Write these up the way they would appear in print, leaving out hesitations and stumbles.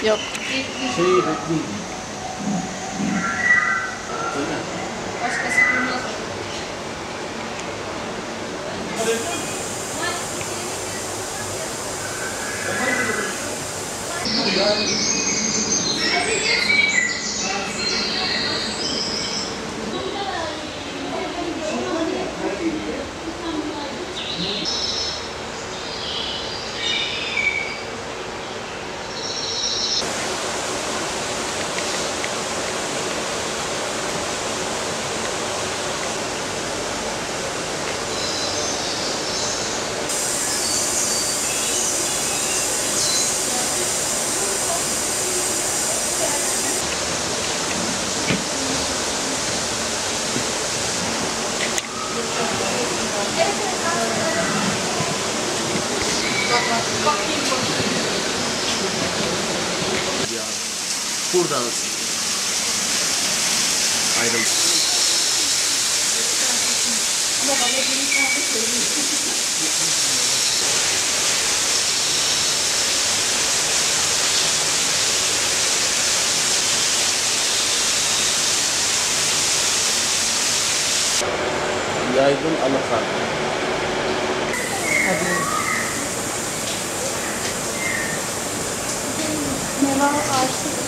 Yok. Şeyi bekleyin. Başkası durmaz. Buradan ayrıl. Ama bana bir tane söyleyeyim. Yaygın alakar. Ne var aşık?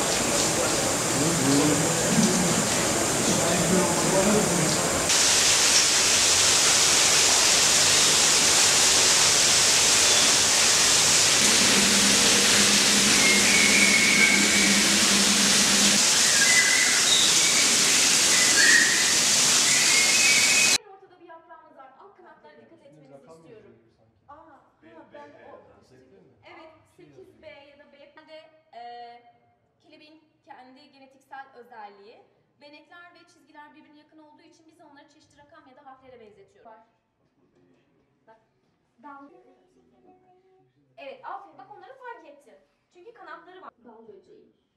Ortada bir yaprağımız var. Alt kanatlara dikkat etmenizi istiyorum. Ben o... Evet, 8B ya da B. Kelebeğin kendi genetiksel özelliği. Benekler ve çizgiler birbirine yakın olduğu için biz onları çeşitli rakam ya da harflere benzetiyoruz. Bak. Dal. Evet, aferin. Bak onları fark ettin. Çünkü kanatları var. Dal böceği.